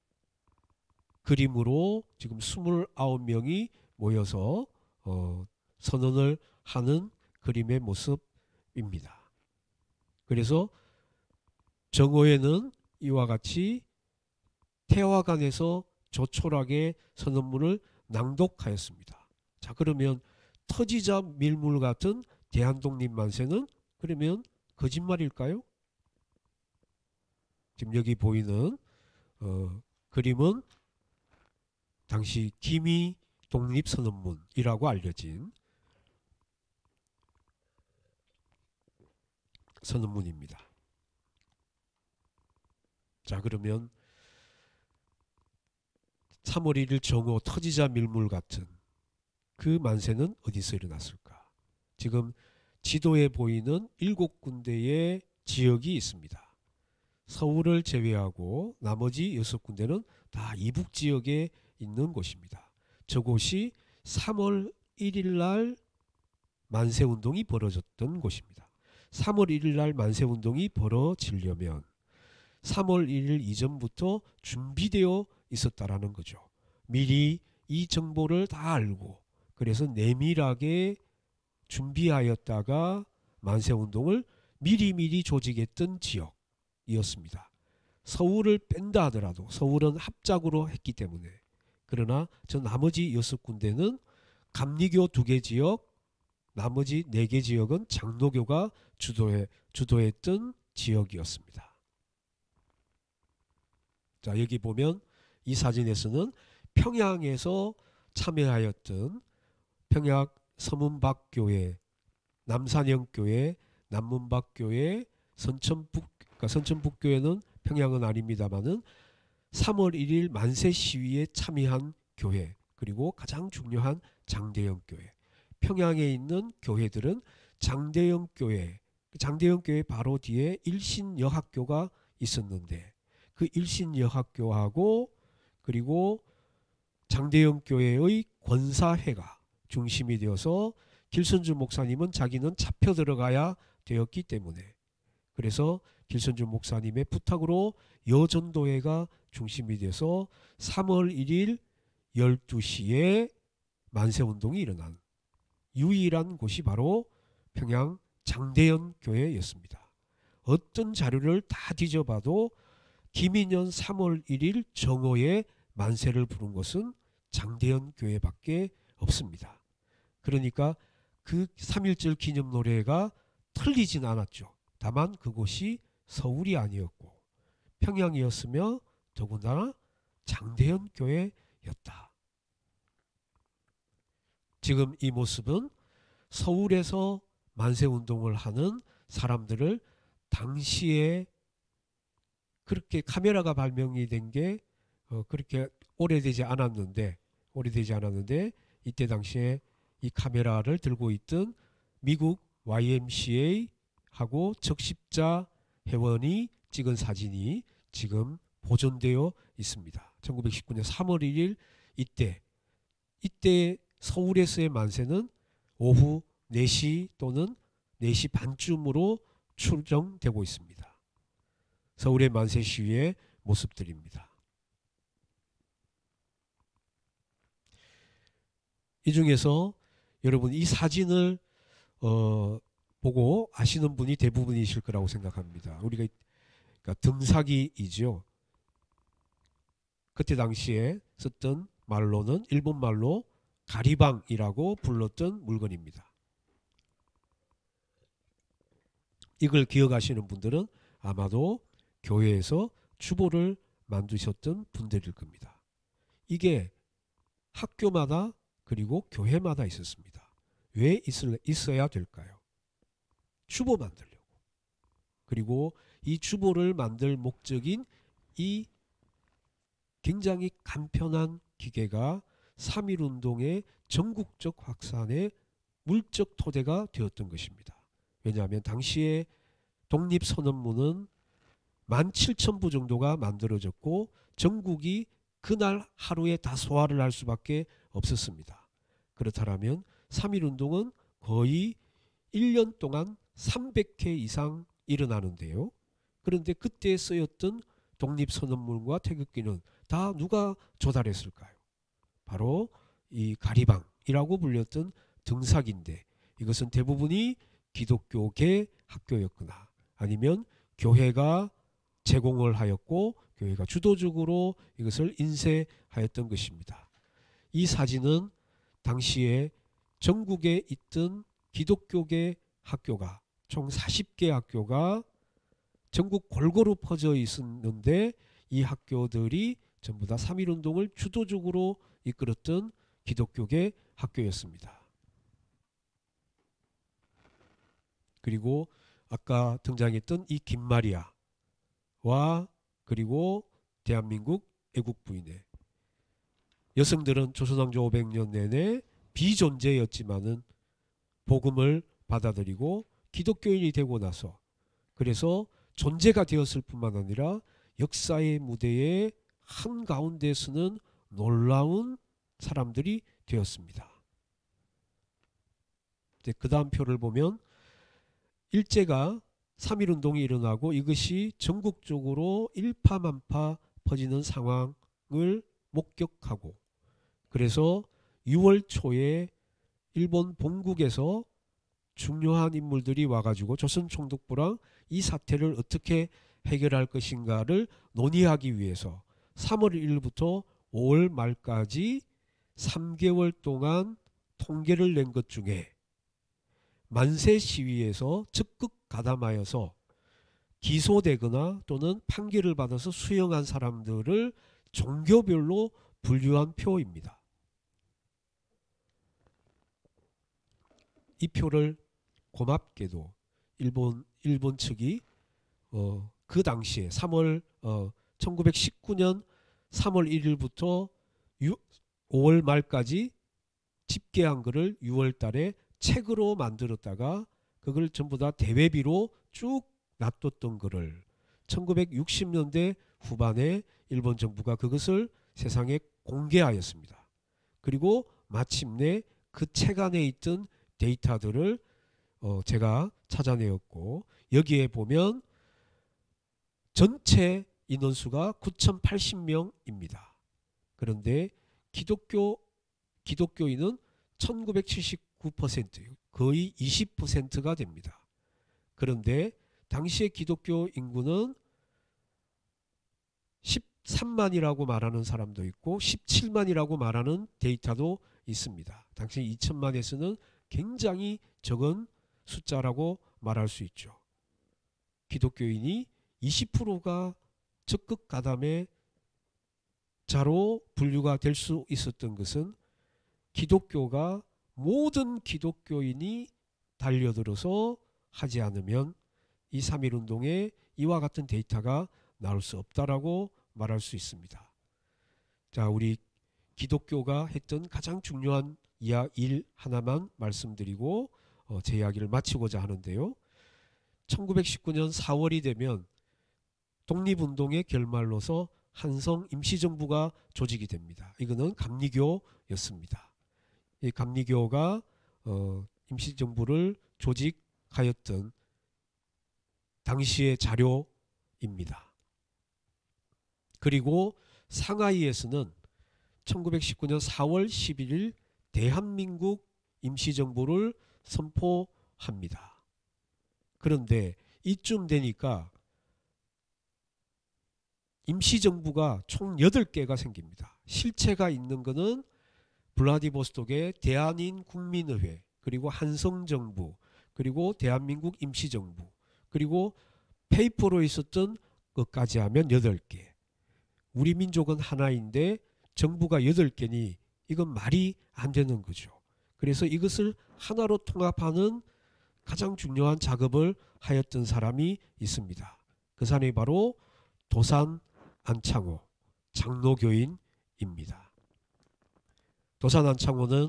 그림으로 지금 이십구 명이 모여서 어, 선언을 하는 그림의 모습입니다. 그래서 정오에는 이와 같이 태화관에서 조촐하게 선언문을 낭독하였습니다. 자, 그러면 터지자 밀물 같은 대한독립 만세는 그러면 거짓말일까요? 지금 여기 보이는 어, 그림은 당시 기미 독립선언문이라고 알려진 선언문입니다. 자, 그러면 삼월 일일 정오 터지자 밀물 같은 그 만세는 어디서 일어났을까? 지금 지도에 보이는 일곱 군데의 지역이 있습니다. 서울을 제외하고 나머지 여섯 군데는 다 이북 지역에 있는 곳입니다. 저곳이 삼월 일일 날 만세운동이 벌어졌던 곳입니다. 삼월 일일 날 만세운동이 벌어지려면 삼월 일일 이전부터 준비되어 있었다라는 거죠. 미리 이 정보를 다 알고 그래서 내밀하게 준비하였다가 만세운동을 미리미리 조직했던 지역이었습니다. 서울을 뺀다 하더라도 서울은 합작으로 했기 때문에 그러나 저 나머지 여섯 군데는 감리교 두 개 지역 나머지 네 개 지역은 장로교가 주도해, 주도했던 지역이었습니다. 자, 여기 보면 이 사진에서는 평양에서 참여하였던 평양 서문박교회, 남산영교회, 남문박교회, 선천북, 그러니까 선천북교회는 평양은 아닙니다만은 삼월 일일 만세 시위에 참여한 교회 그리고 가장 중요한 장대영교회. 평양에 있는 교회들은 장대영교회, 장대영교회 바로 뒤에 일신여학교가 있었는데 그 일신여학교하고 그리고 장대영교회의 권사회가 중심이 되어서 길선주 목사님은 자기는 잡혀 들어가야 되었기 때문에 그래서 길선주 목사님의 부탁으로 여전도회가 중심이 돼서 삼월 일일 열두 시에 만세운동이 일어난 유일한 곳이 바로 평양 장대현 교회였습니다. 어떤 자료를 다 뒤져봐도 김인년 삼월 일일 정오에 만세를 부른 것은 장대현 교회밖에 없습니다. 그러니까 그 삼일절 기념 노래가 틀리진 않았죠. 다만 그곳이 서울이 아니었고 평양이었으며 더군다나 장대현 교회였다. 지금 이 모습은 서울에서 만세운동을 하는 사람들을 당시에 그렇게 카메라가 발명이 된 게 어 그렇게 오래되지 않았는데 오래되지 않았는데 이때 당시에 이 카메라를 들고 있던 미국 와이엠씨에이하고 적십자 회원이 찍은 사진이 지금 보존되어 있습니다. 천구백십구 년 삼월 일일 이때 이때 서울에서의 만세는 오후 네 시 또는 네 시 반쯤으로 추정되고 있습니다. 서울의 만세 시위의 모습들입니다. 이 중에서 여러분 이 사진을 어, 보고 아시는 분이 대부분이실 거라고 생각합니다. 우리가 그러니까 등사기이죠. 그때 당시에 썼던 말로는 일본 말로 가리방이라고 불렀던 물건입니다. 이걸 기억하시는 분들은 아마도 교회에서 주보를 만드셨던 분들일 겁니다. 이게 학교마다 그리고 교회마다 있었습니다. 왜 있을, 있어야 될까요? 주보 만들려고. 그리고 이 주보를 만들 목적인 이 굉장히 간편한 기계가 삼일운동의 전국적 확산의 물적 토대가 되었던 것입니다. 왜냐하면 당시에 독립선언문은 만 칠천 부 정도가 만들어졌고 전국이 그날 하루에 다 소화를 할 수밖에 없었습니다. 그렇다면 삼일운동은 거의 일 년 동안 삼백 회 이상 일어나는데요. 그런데 그때 쓰였던 독립선언문과 태극기는 다 누가 조달했을까요? 바로 이 가리방이라고 불렸던 등사기인데 이것은 대부분이 기독교계 학교였거나 아니면 교회가 제공을 하였고 교회가 주도적으로 이것을 인쇄하였던 것입니다. 이 사진은 당시에 전국에 있던 기독교계 학교가 총 사십 개 학교가 전국 골고루 퍼져 있었는데 이 학교들이 전부 다 삼일 운동을 주도적으로 이끌었던 기독교계 학교였습니다. 그리고 아까 등장했던 이 김마리아와 그리고 대한민국 애국부인회. 여성들은 조선왕조 오백 년 내내 비존재였지만은 복음을 받아들이고 기독교인이 되고 나서 그래서 존재가 되었을 뿐만 아니라 역사의 무대에 한가운데 서는 놀라운 사람들이 되었습니다. 그 다음 표를 보면 일제가 삼일 운동이 일어나고 이것이 전국적으로 일파만파 퍼지는 상황을 목격하고 그래서 유월 초에 일본 본국에서 중요한 인물들이 와가지고 조선총독부랑 이 사태를 어떻게 해결할 것인가를 논의하기 위해서 삼월 일일부터 오월 말까지 삼 개월 동안 통계를 낸 것 중에 만세 시위에서 적극 가담하여서 기소되거나 또는 판결을 받아서 수용한 사람들을 종교별로 분류한 표입니다. 이 표를 고맙게도 일본 일본 측이 어, 그 당시에 삼월 어, 천구백십구 년 삼월 일일부터 유, 오월 말까지 집계한 것을 유월 달에 책으로 만들었다가 그걸 전부 다 대외비로 쭉 놔뒀던 것을 천구백육십 년대 후반에 일본 정부가 그것을 세상에 공개하였습니다. 그리고 마침내 그 책 안에 있던 데이터들을 어 제가 찾아내었고 여기에 보면 전체 인원수가 구천팔십 명입니다. 그런데 기독교 기독교인은 천구백칠십구 퍼센트 거의 이십 퍼센트가 됩니다. 그런데 당시의 기독교 인구는 십삼만이라고 말하는 사람도 있고 십칠만이라고 말하는 데이터도 있습니다. 당시 이천만에서는 굉장히 적은 숫자라고 말할 수 있죠. 기독교인이 이십 퍼센트가 적극 가담의 자로 분류가 될 수 있었던 것은 기독교가 모든 기독교인이 달려들어서 하지 않으면 이 삼일 운동에 이와 같은 데이터가 나올 수 없다라고 말할 수 있습니다. 자, 우리 기독교가 했던 가장 중요한 이야 일 하나만 말씀드리고 어, 제 이야기를 마치고자 하는데요. 천구백십구 년 사월이 되면 독립운동의 결말로서 한성 임시정부가 조직이 됩니다. 이거는 감리교였습니다. 이 감리교가 어, 임시정부를 조직하였던 당시의 자료입니다. 그리고 상하이에서는 천구백십구 년 사월 십일일 대한민국 임시정부를 선포합니다. 그런데 이쯤 되니까 임시정부가 총 여덟 개가 생깁니다. 실체가 있는 것은 블라디보스톡의 대한인 국민의회, 그리고 한성정부, 그리고 대한민국 임시정부, 그리고 페이퍼로 있었던 것까지 하면 여덟 개. 우리 민족은 하나인데 정부가 여덟 개니 이건 말이 안 되는 거죠. 그래서 이것을 하나로 통합하는 가장 중요한 작업을 하였던 사람이 있습니다. 그 사람이 바로 도산 안창호 장로교인입니다. 도산 안창호는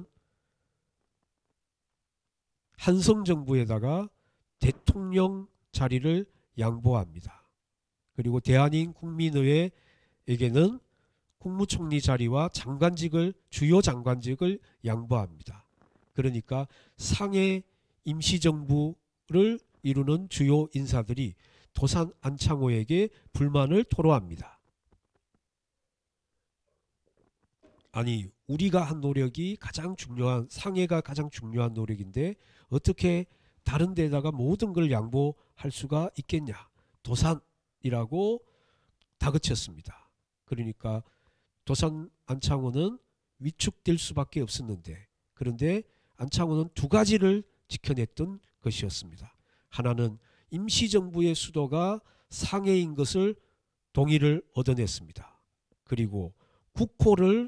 한성정부에다가 대통령 자리를 양보합니다. 그리고 대한인 국민의회에게는 국무총리 자리와 장관직을 주요 장관직을 양보합니다. 그러니까 상해 임시정부를 이루는 주요 인사들이 도산 안창호에게 불만을 토로합니다. 아니 우리가 한 노력이 가장 중요한 상해가 가장 중요한 노력인데 어떻게 다른 데다가 모든 걸 양보할 수가 있겠냐. 도산이라고 다그쳤습니다. 그러니까 도산 안창호는 위축될 수밖에 없었는데 그런데 안창호는 두 가지를 지켜냈던 것이었습니다. 하나는 임시정부의 수도가 상해인 것을 동의를 얻어냈습니다. 그리고 국호를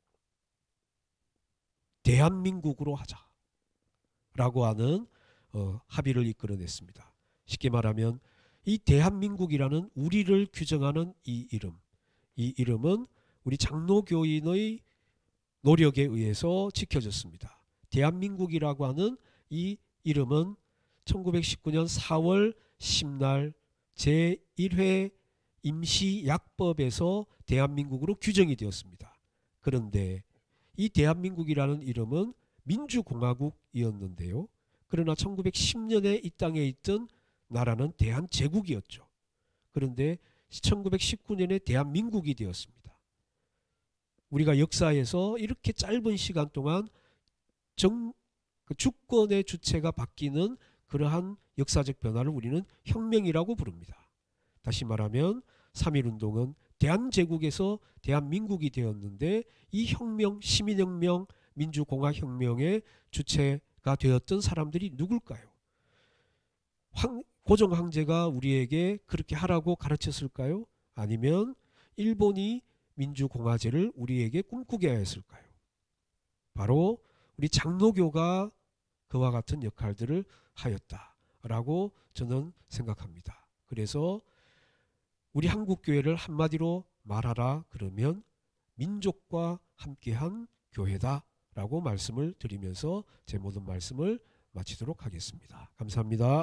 대한민국으로 하자라고 하는 어, 합의를 이끌어냈습니다. 쉽게 말하면 이 대한민국이라는 우리를 규정하는 이 이름, 이 이름은 우리 장로교인의 노력에 의해서 지켜졌습니다. 대한민국이라고 하는 이 이름은 천구백십구 년 사월 십날 제일 회 임시약법에서 대한민국으로 규정이 되었습니다. 그런데 이 대한민국이라는 이름은 민주공화국이었는데요. 그러나 천구백십 년에 이 땅에 있던 나라는 대한제국이었죠. 그런데 천구백십구 년에 대한민국이 되었습니다. 우리가 역사에서 이렇게 짧은 시간 동안 정, 그 주권의 주체가 바뀌는 그러한 역사적 변화를 우리는 혁명이라고 부릅니다. 다시 말하면 삼일운동은 대한제국에서 대한민국이 되었는데 이 혁명, 시민혁명, 민주공화혁명의 주체가 되었던 사람들이 누굴까요? 황, 고종 황제가 우리에게 그렇게 하라고 가르쳤을까요? 아니면 일본이 민주공화제를 우리에게 꿈꾸게 하였을까요? 바로 우리 장로교가 그와 같은 역할들을 하였다라고 저는 생각합니다. 그래서 우리 한국교회를 한마디로 말하라 그러면 민족과 함께한 교회다라고 말씀을 드리면서 제 모든 말씀을 마치도록 하겠습니다. 감사합니다.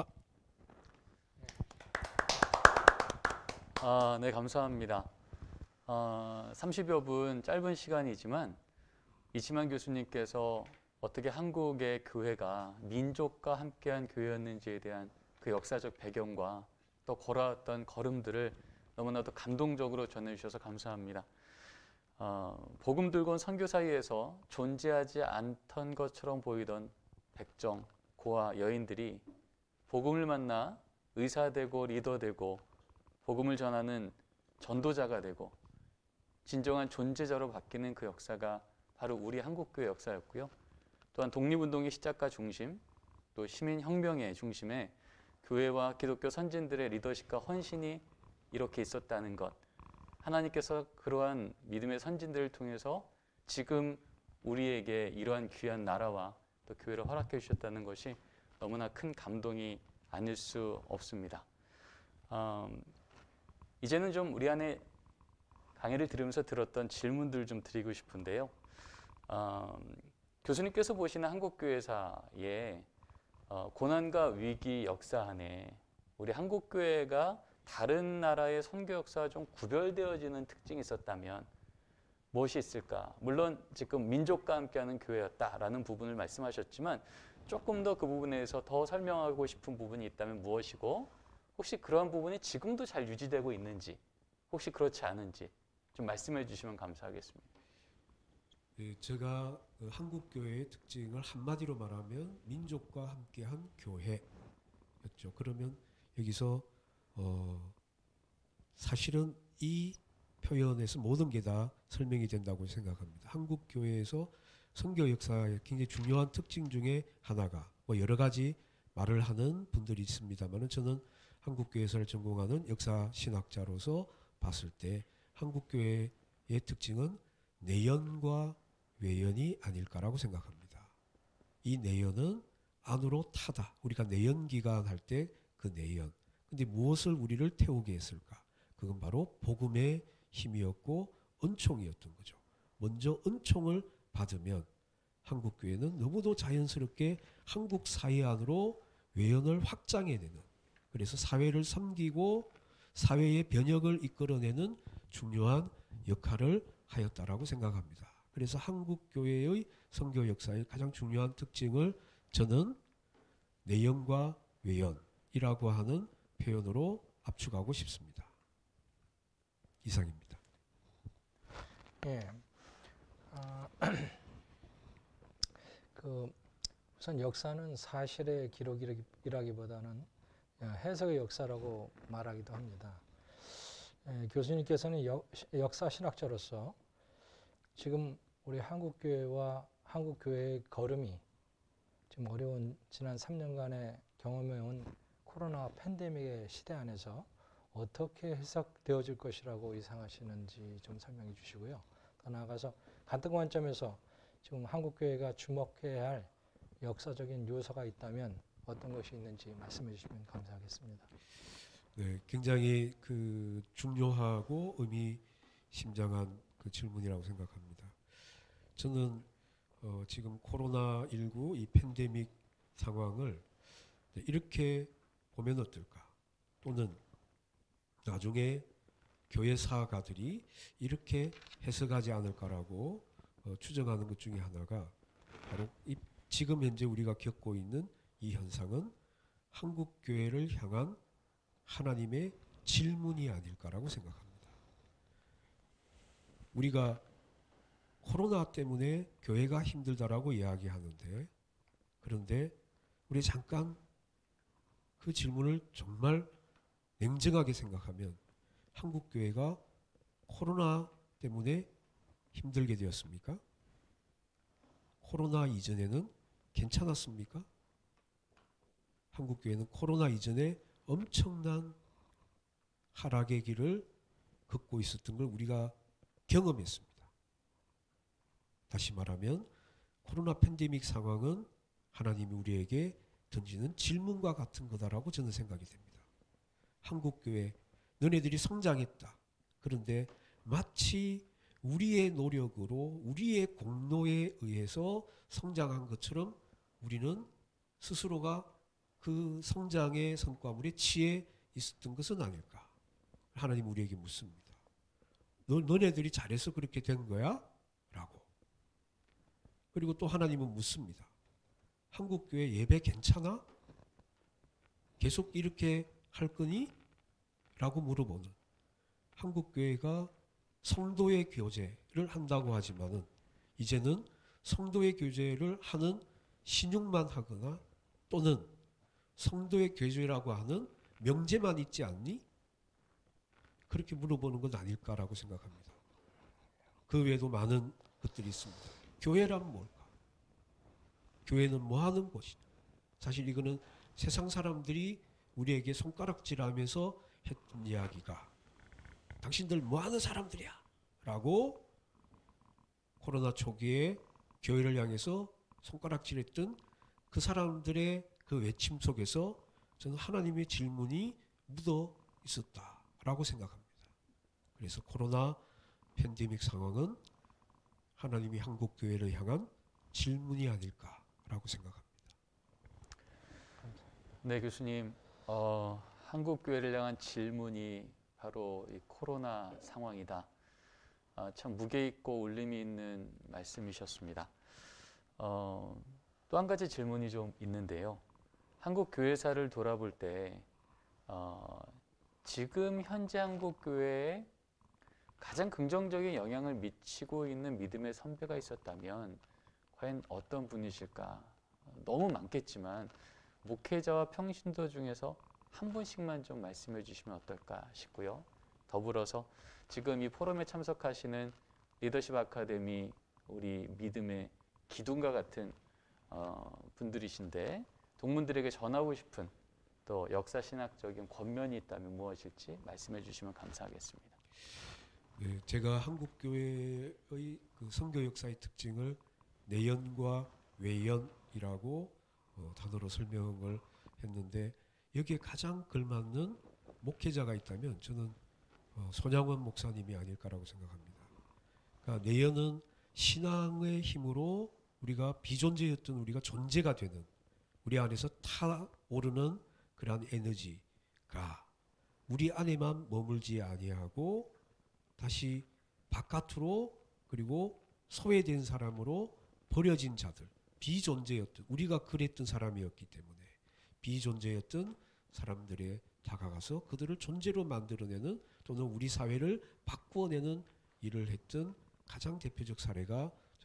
아, 네, 감사합니다. 어, 삼십여 분 짧은 시간이지만 이치만 교수님께서 어떻게 한국의 교회가 민족과 함께한 교회였는지에 대한 그 역사적 배경과 또 걸어왔던 걸음들을 너무나도 감동적으로 전해주셔서 감사합니다. 어, 복음 들고 온 선교 사이에서 존재하지 않던 것처럼 보이던 백정, 고아, 여인들이 복음을 만나 의사되고 리더되고 복음을 전하는 전도자가 되고 진정한 존재자로 바뀌는 그 역사가 바로 우리 한국교회 역사였고요. 또한 독립운동의 시작과 중심, 또 시민혁명의 중심에 교회와 기독교 선진들의 리더십과 헌신이 이렇게 있었다는 것, 하나님께서 그러한 믿음의 선진들을 통해서 지금 우리에게 이러한 귀한 나라와 또 교회를 허락해 주셨다는 것이 너무나 큰 감동이 아닐 수 없습니다. 음, 이제는 좀 우리 안에 강의를 들으면서 들었던 질문들 좀 드리고 싶은데요. 음, 교수님께서 보시는 한국교회사의 어, 고난과 위기 역사 안에 우리 한국교회가 다른 나라의 선교 역사와 좀 구별되어지는 특징이 있었다면 무엇이 있을까? 물론 지금 민족과 함께하는 교회였다라는 부분을 말씀하셨지만 조금 더 그 부분에 대해서 더 설명하고 싶은 부분이 있다면 무엇이고 혹시 그러한 부분이 지금도 잘 유지되고 있는지 혹시 그렇지 않은지 좀 말씀해 주시면 감사하겠습니다. 네, 제가 그 한국교회의 특징을 한마디로 말하면 민족과 함께한 교회였죠. 그러면 여기서 어, 사실은 이 표현에서 모든 게 다 설명이 된다고 생각합니다. 한국교회에서 선교 역사의 굉장히 중요한 특징 중에 하나가 뭐 여러 가지 말을 하는 분들이 있습니다만 저는 한국교회사를 전공하는 역사신학자로서 봤을 때 한국교회의 특징은 내연과 외연이 아닐까라고 생각합니다. 이 내연은 안으로 타다. 우리가 내연기관 할 때 그 내연. 근데 무엇을 우리를 태우게 했을까? 그건 바로 복음의 힘이었고 은총이었던 거죠. 먼저 은총을 받으면 한국교회는 너무도 자연스럽게 한국 사회 안으로 외연을 확장해내는, 그래서 사회를 섬기고 사회의 변혁을 이끌어내는 중요한 역할을 하였다라고 생각합니다. 그래서 한국교회의 선교 역사의 가장 중요한 특징을 저는 내연과 외연이라고 하는 표현으로 압축하고 싶습니다. 이상입니다. 예, 아, 그 우선 역사는 사실의 기록이라기보다는 해석의 역사라고 말하기도 합니다. 에, 교수님께서는 역, 역사 신학자로서 지금 우리 한국교회와 한국교회의 걸음이 지금 어려운 지난 삼 년간의 경험해온 코로나 팬데믹의 시대 안에서 어떻게 해석되어질 것이라고 예상하시는지 좀 설명해 주시고요. 더 나아가서 같은 관점에서 지금 한국교회가 주목해야 할 역사적인 요소가 있다면 어떤 것이 있는지 말씀해 주시면 감사하겠습니다. 네, 굉장히 그 중요하고 의미심장한 그 질문이라고 생각합니다. 저는 어, 지금 코로나십구 이 팬데믹 상황을 이렇게 보면 어떨까? 또는 나중에 교회사가들이 이렇게 해석하지 않을까라고 어, 추정하는 것 중에 하나가 바로 이, 지금 현재 우리가 겪고 있는 이 현상은 한국 교회를 향한 하나님의 질문이 아닐까라고 생각합니다. 우리가 코로나 때문에 교회가 힘들다라고 이야기하는데, 그런데 우리 잠깐 그 질문을 정말 냉정하게 생각하면 한국 교회가 코로나 때문에 힘들게 되었습니까? 코로나 이전에는 괜찮았습니까? 한국 교회는 코로나 이전에 엄청난 하락의 길을 걷고 있었던 걸 우리가 경험했습니다. 다시 말하면 코로나 팬데믹 상황은 하나님이 우리에게 던지는 질문과 같은 거다라고 저는 생각이 됩니다. 한국교회 너네들이 성장했다. 그런데 마치 우리의 노력으로 우리의 공로에 의해서 성장한 것처럼 우리는 스스로가 그 성장의 성과물에 취해 있었던 것은 아닐까? 하나님 우리에게 묻습니다. 너, 너네들이 잘해서 그렇게 된 거야? 라고. 그리고 또 하나님은 묻습니다. 한국교회 예배 괜찮아? 계속 이렇게 할 거니? 라고 물어보는, 한국교회가 성도의 교제를 한다고 하지만은 이제는 성도의 교제를 하는 신용만 하거나 또는 성도의 교제라고 하는 명제만 있지 않니? 그렇게 물어보는 건 아닐까라고 생각합니다. 그 외에도 많은 것들이 있습니다. 교회란 뭘까? 교회는 뭐 하는 곳이냐? 사실 이거는 세상 사람들이 우리에게 손가락질하면서 했던 이야기가, 당신들 뭐 하는 사람들이야? 라고 코로나 초기에 교회를 향해서 손가락질했던 그 사람들의 그 외침 속에서 저는 하나님의 질문이 묻어 있었다라고 생각합니다. 그래서 코로나 팬데믹 상황은 하나님이 한국 교회를 향한 질문이 아닐까라고 생각합니다. 네, 교수님. 어, 한국 교회를 향한 질문이 바로 이 코로나 상황이다. 어, 참 무게 있고 울림이 있는 말씀이셨습니다. 어, 또 한 가지 질문이 좀 있는데요. 한국 교회사를 돌아볼 때 어, 지금 현재 한국 교회에 가장 긍정적인 영향을 미치고 있는 믿음의 선배가 있었다면 과연 어떤 분이실까? 너무 많겠지만 목회자와 평신도 중에서 한 분씩만 좀 말씀해 주시면 어떨까 싶고요. 더불어서 지금 이 포럼에 참석하시는 리더십 아카데미 우리 믿음의 기둥과 같은 어, 분들이신데 동문들에게 전하고 싶은 또 역사신학적인 권면이 있다면 무엇일지 말씀해 주시면 감사하겠습니다. 네, 제가 한국 교회의 그 선교 역사의 특징을 내연과 외연이라고 어, 단어로 설명을 했는데, 여기에 가장 걸맞는 목회자가 있다면 저는 어, 손양원 목사님이 아닐까라고 생각합니다. 그러니까 내연은 신앙의 힘으로 우리가 비존재였던 우리가 존재가 되는, 우리 안에서 타오르는 그러한 에너지가 우리 안에만 머물지 아니하고 다시 바깥으로, 그리고 소외된 사람으로 버려진 자들, 비존재였던, 우리가 그랬던 사람이었기 때문에 비존재였던 사람들에 다가가서 그들을 존재로 만들어내는, 또는 우리 사회를 바꾸어내는 일을 했던 가장 대표적 사례가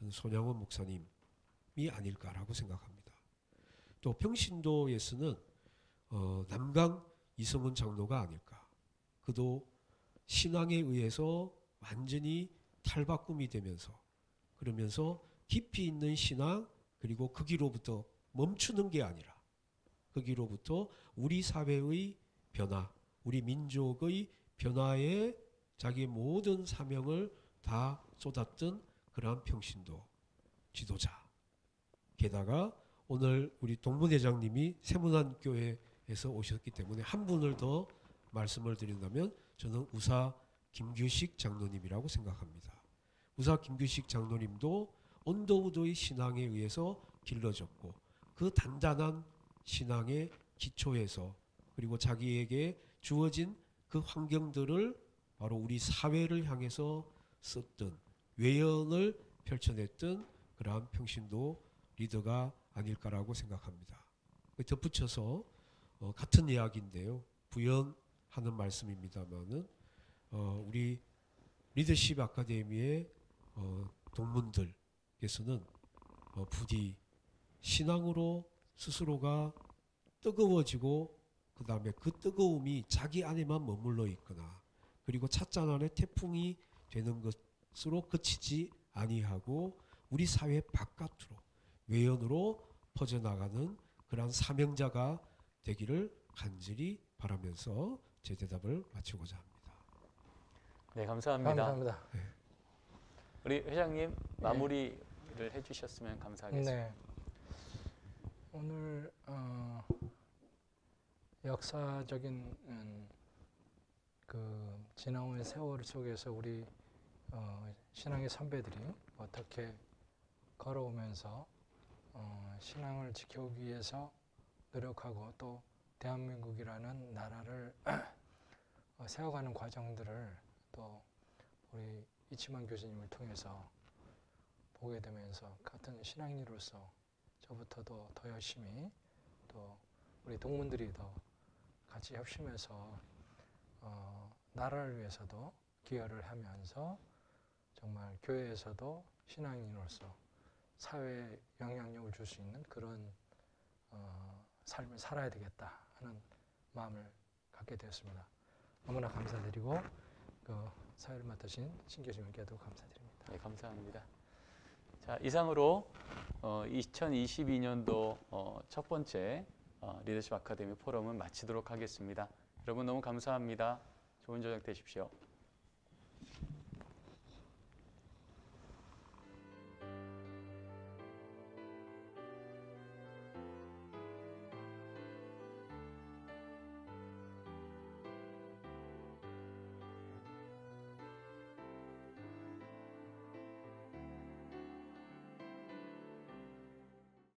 저는 손양원 목사님이 아닐까라고 생각합니다. 또 평신도에서는 어, 남강 이성훈 장로가 아닐까. 그도 신앙에 의해서 완전히 탈바꿈이 되면서 그러면서 깊이 있는 신앙 그리고 거기로부터 멈추는 게 아니라 거기로부터 우리 사회의 변화, 우리 민족의 변화에 자기의 모든 사명을 다 쏟았던 그러한 평신도 지도자. 게다가 오늘 우리 동문회장님이 세문안교회에서 오셨기 때문에 한 분을 더 말씀을 드린다면 저는 우사 김규식 장로님이라고 생각합니다. 우사 김규식 장로님도 언더우드의 신앙에 의해서 길러졌고 그 단단한 신앙의 기초에서 그리고 자기에게 주어진 그 환경들을 바로 우리 사회를 향해서 썼던 외연을 펼쳐냈던 그러한 평신도 리더가 아닐까라고 생각합니다. 덧붙여서 어, 같은 이야기인데요. 부연하는 말씀입니다만은 어, 우리 리더십 아카데미의 어, 동문들께서는 어, 부디 신앙으로 스스로가 뜨거워지고 그 다음에 그 뜨거움이 자기 안에만 머물러 있거나 그리고 찻잔 안에 태풍이 되는 것으로 그치지 아니하고 우리 사회 바깥으로 외연으로 퍼져나가는 그러한 사명자가 되기를 간절히 바라면서 제 대답을 마치고자 합니다. 네, 감사합니다. 감사합니다. 우리 회장님 마무리를 해주셨으면 감사하겠습니다. 네. 오늘 어, 역사적인 음, 그 지나온 세월 속에서 우리 어, 신앙의 선배들이 어떻게 걸어오면서 어, 신앙을 지켜오기 위해서 노력하고 또 대한민국이라는 나라를 어, 세워가는 과정들을 또 우리 이치만 교수님을 통해서 보게 되면서 같은 신앙인으로서 저부터도 더 열심히 또 우리 동문들이 더 같이 협심해서 어, 나라를 위해서도 기여를 하면서 정말 교회에서도 신앙인으로서 사회에 영향력을 줄 수 있는 그런 어, 삶을 살아야 되겠다 하는 마음을 갖게 되었습니다. 너무나 감사드리고 그 사회를 맡으신 신 교수님께도 감사드립니다. 네, 감사합니다. 자, 이상으로 어, 이천이십이 년도 어, 첫 번째 어, 리더십 아카데미 포럼은 마치도록 하겠습니다. 여러분 너무 감사합니다. 좋은 저녁 되십시오.